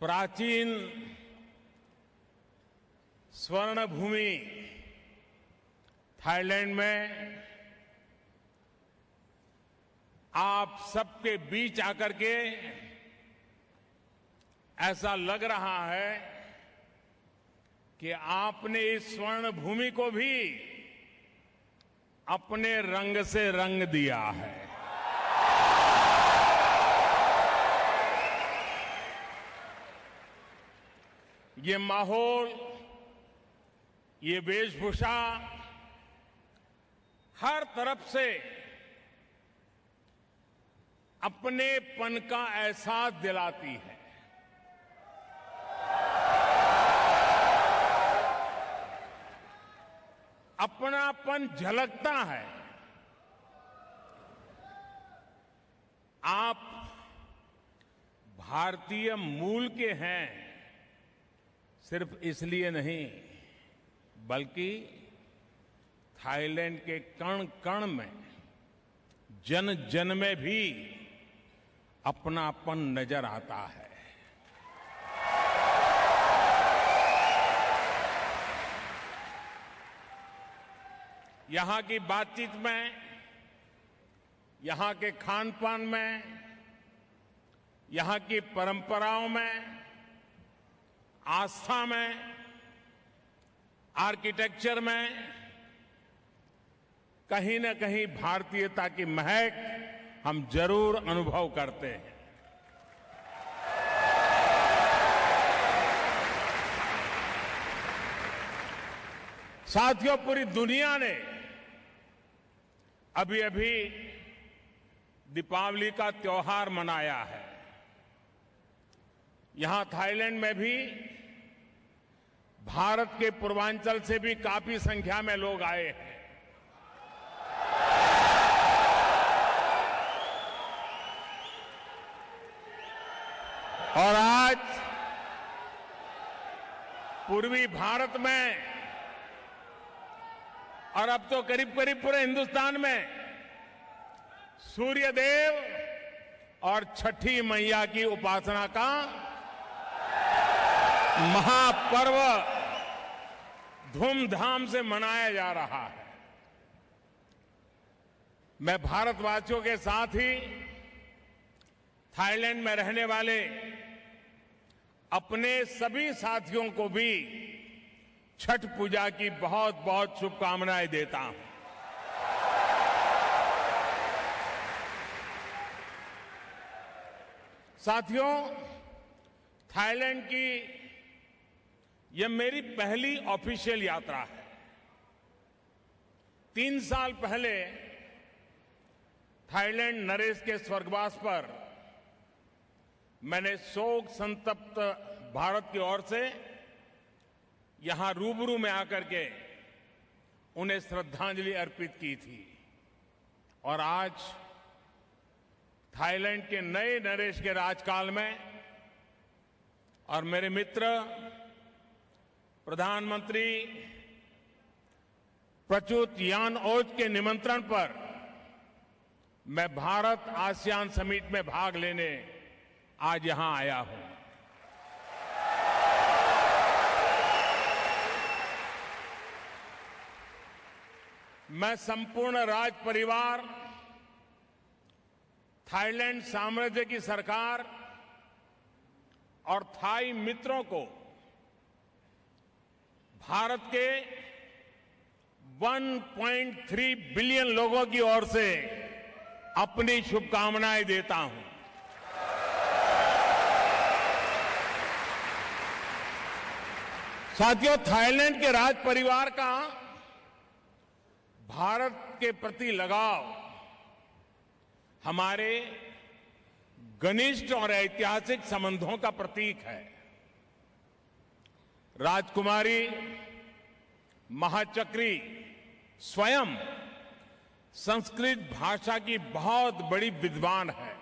प्राचीन स्वर्ण भूमि थाईलैंड में आप सबके बीच आकर के ऐसा लग रहा है कि आपने इस स्वर्ण भूमि को भी अपने रंग से रंग दिया है। ये माहौल, ये वेशभूषा हर तरफ से अपनेपन का एहसास दिलाती है। अपनापन झलकता है। आप भारतीय मूल के हैं सिर्फ इसलिए नहीं, बल्कि थाईलैंड के कण कण में, जन जन में भी अपनापन नजर आता है। यहां की बातचीत में, यहां के खान पान में, यहां की परंपराओं में, आस्था में, आर्किटेक्चर में कहीं न कहीं भारतीयता की महक हम जरूर अनुभव करते हैं। साथियों, पूरी दुनिया ने अभी अभी दीपावली का त्योहार मनाया है। यहां थाईलैंड में भी भारत के पूर्वांचल से भी काफी संख्या में लोग आए हैं। और आज पूर्वी भारत में और अब तो करीब करीब पूरे हिंदुस्तान में सूर्य देव और छठी मैया की उपासना का महापर्व धूमधाम से मनाया जा रहा है। मैं भारतवासियों के साथ ही थाईलैंड में रहने वाले अपने सभी साथियों को भी छठ पूजा की बहुत बहुत शुभकामनाएं देता हूं। साथियों, थाईलैंड की यह मेरी पहली ऑफिशियल यात्रा है। 3 साल पहले थाईलैंड नरेश के स्वर्गवास पर मैंने शोक संतप्त भारत की ओर से यहां रूबरू में आकर के उन्हें श्रद्धांजलि अर्पित की थी। और आज थाईलैंड के नए नरेश के राजकाल में और मेरे मित्र प्रधानमंत्री प्रचुत यान ओच के निमंत्रण पर मैं भारत आसियान समिट में भाग लेने आज यहां आया हूं। मैं संपूर्ण राज परिवार, थाईलैंड साम्राज्य की सरकार और थाई मित्रों को भारत के 1.3 बिलियन लोगों की ओर से अपनी शुभकामनाएं देता हूं। साथियों, थाईलैंड के राज परिवार का भारत के प्रति लगाव हमारे घनिष्ठ और ऐतिहासिक संबंधों का प्रतीक है। राजकुमारी महाचक्री स्वयं संस्कृत भाषा की बहुत बड़ी विद्वान है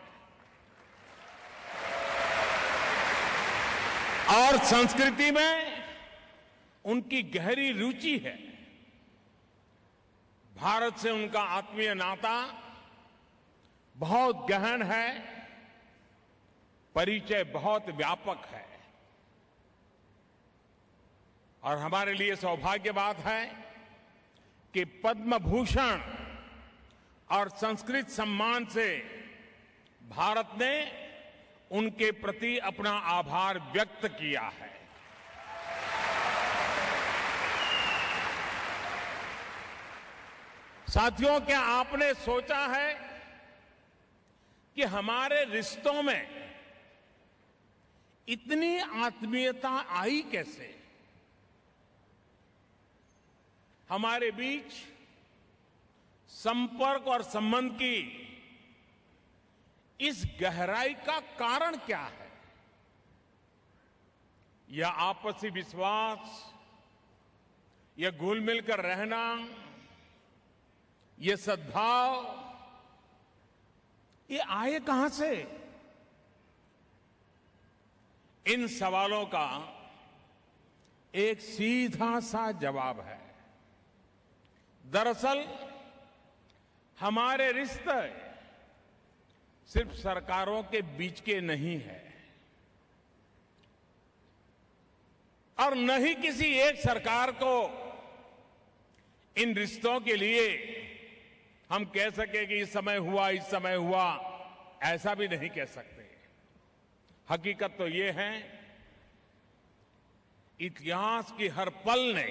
और संस्कृति में उनकी गहरी रुचि है। भारत से उनका आत्मीय नाता बहुत गहन है, परिचय बहुत व्यापक है। और हमारे लिए सौभाग्य बात है कि पद्म भूषण और संस्कृत सम्मान से भारत ने उनके प्रति अपना आभार व्यक्त किया है। साथियों, क्या आपने सोचा है कि हमारे रिश्तों में इतनी आत्मीयता आई कैसे? हमारे बीच संपर्क और संबंध की इस गहराई का कारण क्या है? यह आपसी विश्वास, यह घुल मिलकर रहना, ये सद्भाव, ये आए कहां से? इन सवालों का एक सीधा सा जवाब है। दरअसल हमारे रिश्ते सिर्फ सरकारों के बीच के नहीं है और न ही किसी एक सरकार को इन रिश्तों के लिए हम कह सके कि इस समय हुआ, ऐसा भी नहीं कह सकते। हकीकत तो ये है, इतिहास की हर पल ने,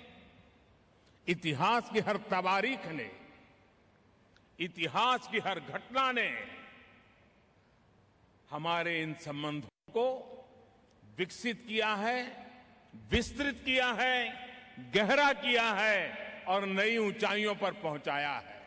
इतिहास की हर तवारीख ने, इतिहास की हर घटना ने हमारे इन संबंधों को विकसित किया है, विस्तृत किया है, गहरा किया है और नई ऊंचाइयों पर पहुंचाया है।